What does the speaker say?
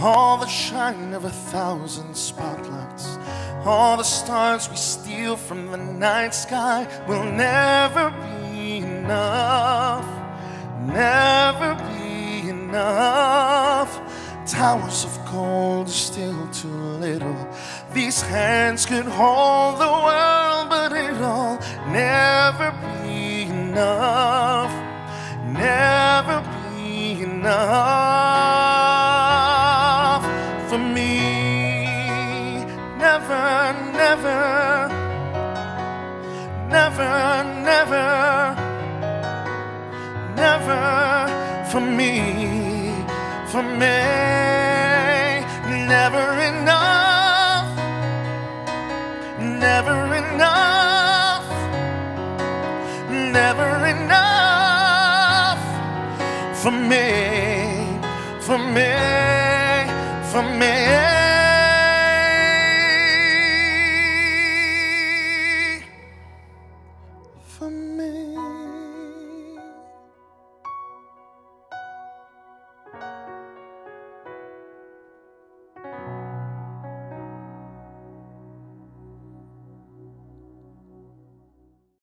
all the shine of 1,000 spotlights, all the stars we steal from the night sky will never be enough, never be enough. Towers of gold are still too little. These hands could hold the world, but it'll never be enough, never be enough for me. Never, never, never, never, never for me, for me. Never enough, never enough, never enough for me, for me, for me, for me.